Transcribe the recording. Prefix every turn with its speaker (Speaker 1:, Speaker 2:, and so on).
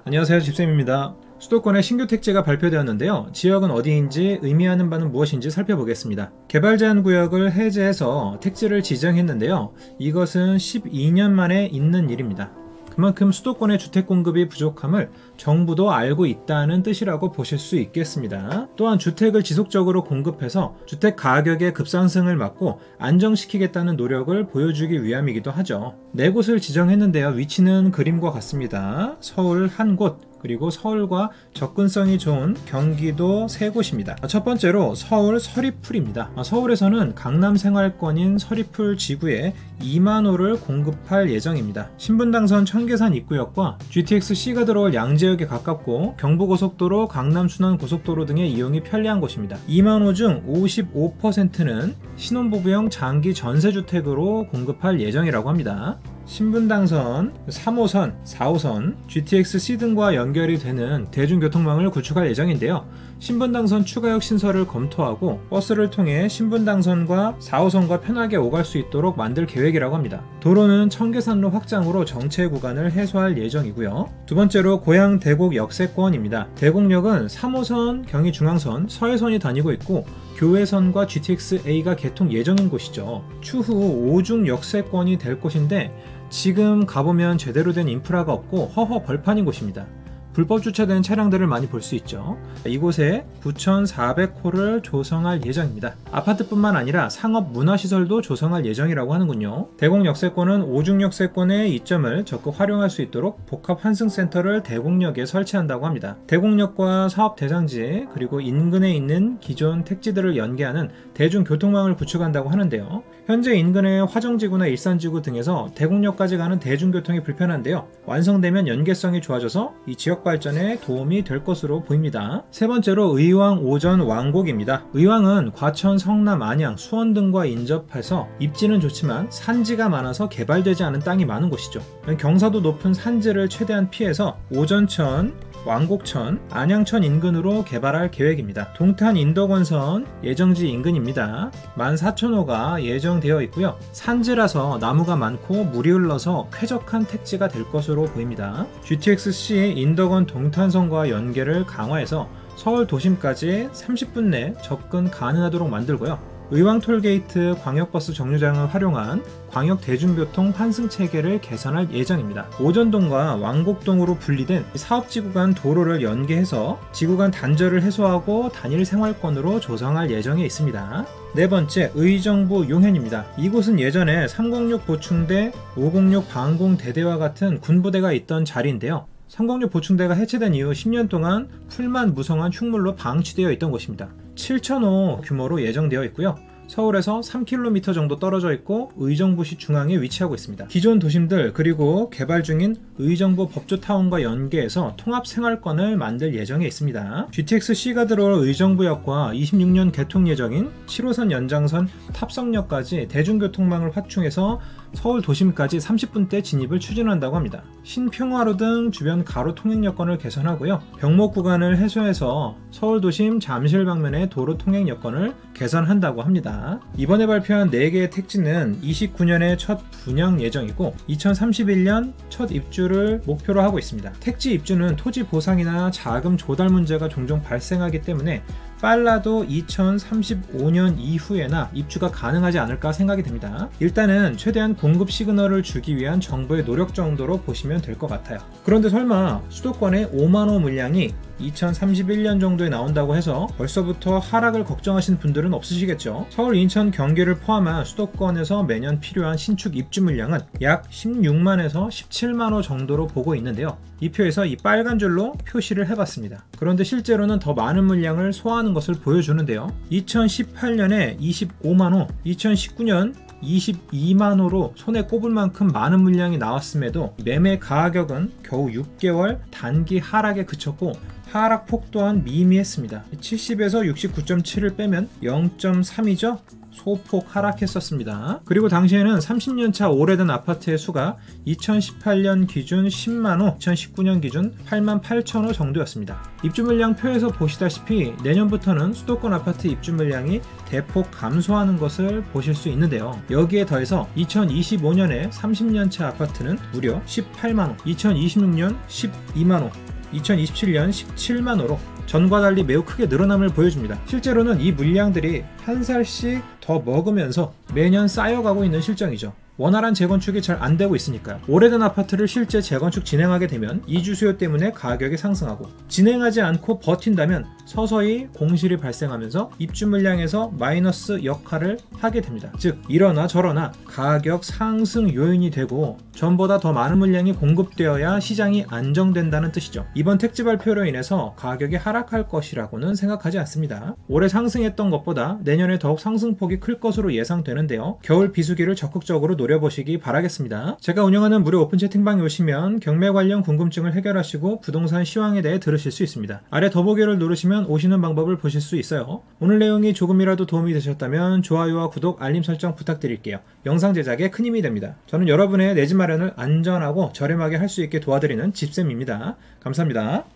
Speaker 1: 안녕하세요, 집쌤입니다. 수도권에 신규 택지가 발표되었는데요. 지역은 어디인지 의미하는 바는 무엇인지 살펴보겠습니다. 개발 제한 구역을 해제해서 택지를 지정했는데요. 이것은 12년 만에 있는 일입니다. 그만큼 수도권의 주택 공급이 부족함을 정부도 알고 있다는 뜻이라고 보실 수 있겠습니다. 또한 주택을 지속적으로 공급해서 주택 가격의 급상승을 막고 안정시키겠다는 노력을 보여주기 위함이기도 하죠. 4곳을 지정했는데요. 위치는 그림과 같습니다. 서울 한 곳, 그리고 서울과 접근성이 좋은 경기도 3곳입니다. 첫 번째로 서울 서리풀입니다. 서울에서는 강남 생활권인 서리풀 지구에 2만 호를 공급할 예정입니다. 신분당선 청계산 입구역과 GTX-C가 들어올 양재역에 가깝고 경부고속도로, 강남순환고속도로 등의 이용이 편리한 곳입니다. 2만 호 중 55%는 신혼부부용 장기 전세주택으로 공급할 예정이라고 합니다. 신분당선, 3호선, 4호선, GTX-C 등과 연결이 되는 대중교통망을 구축할 예정인데요. 신분당선 추가역 신설을 검토하고 버스를 통해 신분당선과 4호선과 편하게 오갈 수 있도록 만들 계획이라고 합니다. 도로는 청계산로 확장으로 정체 구간을 해소할 예정이고요. 두 번째로 고양 대곡 역세권입니다. 대곡역은 3호선, 경의중앙선, 서해선이 다니고 있고 교외선과 GTX-A가 개통 예정인 곳이죠. 추후 5중 역세권이 될 곳인데 지금 가보면 제대로 된 인프라가 없고 허허 벌판인 곳입니다. 불법 주차된 차량들을 많이 볼 수 있죠. 이곳에 9,400호를 조성할 예정입니다. 아파트뿐만 아니라 상업 문화시설도 조성할 예정이라고 하는군요. 대곡 역세권은 5중 역세권의 이점을 적극 활용할 수 있도록 복합 환승센터를 대곡역에 설치한다고 합니다. 대곡역과 사업 대상지 그리고 인근에 있는 기존 택지들을 연계하는 대중교통망을 구축한다고 하는데요. 현재 인근의 화정지구나 일산지구 등에서 대곡역까지 가는 대중교통이 불편한데요. 완성되면 연계성이 좋아져서 이 지역 발전에 도움이 될 것으로 보입니다. 세 번째로 의왕 오전 왕곡입니다. 의왕은 과천, 성남, 안양, 수원 등과 인접해서 입지는 좋지만 산지가 많아서 개발되지 않은 땅이 많은 곳이죠. 경사도 높은 산지를 최대한 피해서 오전천, 왕곡천, 안양천 인근으로 개발할 계획입니다. 동탄 인덕원선 예정지 인근입니다. 14,000호가 예정되어 있고요. 산지라서 나무가 많고 물이 흘러서 쾌적한 택지가 될 것으로 보입니다. GTX-C 인덕원 동탄선과 연계를 강화해서 서울 도심까지 30분 내 접근 가능하도록 만들고요. 의왕 톨게이트 광역버스 정류장을 활용한 광역 대중교통 환승 체계를 개선할 예정입니다. 오전동과 왕곡동으로 분리된 사업지구 간 도로를 연계해서 지구 간 단절을 해소하고 단일 생활권으로 조성할 예정에 있습니다. 네 번째, 의정부 용현입니다. 이곳은 예전에 306 보충대, 506 방공대대와 같은 군부대가 있던 자리인데요. 306 보충대가 해체된 이후 10년 동안 풀만 무성한 흉물로 방치되어 있던 곳입니다. 7,000호 규모로 예정되어 있고요. 서울에서 3km 정도 떨어져 있고 의정부시 중앙에 위치하고 있습니다. 기존 도심들 그리고 개발 중인 의정부 법조타운과 연계해서 통합 생활권을 만들 예정에 있습니다. GTX-C가 들어올 의정부역과 26년 개통 예정인 7호선 연장선 탑성역까지 대중교통망을 확충해서 서울 도심까지 30분대 진입을 추진한다고 합니다. 신평화로 등 주변 가로 통행 여건을 개선하고요. 병목 구간을 해소해서 서울 도심 잠실 방면의 도로 통행 여건을 개선한다고 합니다. 이번에 발표한 4개의 택지는 29년에 첫 분양 예정이고 2031년 첫 입주를 목표로 하고 있습니다. 택지 입주는 토지 보상이나 자금 조달 문제가 종종 발생하기 때문에 빨라도 2035년 이후에나 입주가 가능하지 않을까 생각이 됩니다. 일단은 최대한 공급 시그널을 주기 위한 정부의 노력 정도로 보시면 될 것 같아요. 그런데 설마 수도권의 5만호 물량이 2031년 정도에 나온다고 해서 벌써부터 하락을 걱정하시는 분들은 없으시겠죠? 서울, 인천, 경기를 포함한 수도권에서 매년 필요한 신축 입주 물량은 약 16만에서 17만호 정도로 보고 있는데요. 이 표에서 이 빨간 줄로 표시를 해봤습니다. 그런데 실제로는 더 많은 물량을 소화하는 것을 보여주는데요. 2018년에 25만호, 2019년 22만호로 손에 꼽을 만큼 많은 물량이 나왔음에도 매매 가격은 겨우 6개월 단기 하락에 그쳤고 하락폭 또한 미미했습니다. 70에서 69.7을 빼면 0.3이죠? 소폭 하락했었습니다. 그리고 당시에는 30년차 오래된 아파트의 수가 2018년 기준 10만호, 2019년 기준 8만 8천호 정도였습니다. 입주 물량 표에서 보시다시피 내년부터는 수도권 아파트 입주 물량이 대폭 감소하는 것을 보실 수 있는데요. 여기에 더해서 2025년에 30년차 아파트는 무려 18만호, 2026년 12만호, 2027년 17만호로 전과 달리 매우 크게 늘어남을 보여줍니다. 실제로는 이 물량들이 한 살씩 더 먹으면서 매년 쌓여가고 있는 실정이죠. 원활한 재건축이 잘 안 되고 있으니까요. 오래된 아파트를 실제 재건축 진행하게 되면 이주 수요 때문에 가격이 상승하고, 진행하지 않고 버틴다면 서서히 공실이 발생하면서 입주 물량에서 마이너스 역할을 하게 됩니다. 즉 이러나 저러나 가격 상승 요인이 되고 전보다 더 많은 물량이 공급되어야 시장이 안정된다는 뜻이죠. 이번 택지 발표로 인해서 가격이 하락할 것이라고는 생각하지 않습니다. 올해 상승했던 것보다 내년에 더욱 상승폭이 클 것으로 예상되는데요. 겨울 비수기를 적극적으로 노려보시기 바라겠습니다. 제가 운영하는 무료 오픈 채팅방에 오시면 경매 관련 궁금증을 해결하시고 부동산 시황에 대해 들으실 수 있습니다. 아래 더보기를 누르시면 오시는 방법을 보실 수 있어요. 오늘 내용이 조금이라도 도움이 되셨다면 좋아요와 구독, 알림 설정 부탁드릴게요. 영상 제작에 큰 힘이 됩니다. 저는 여러분의 내 집 마련을 안전하고 저렴하게 할 수 있게 도와드리는 집쌤입니다. 감사합니다.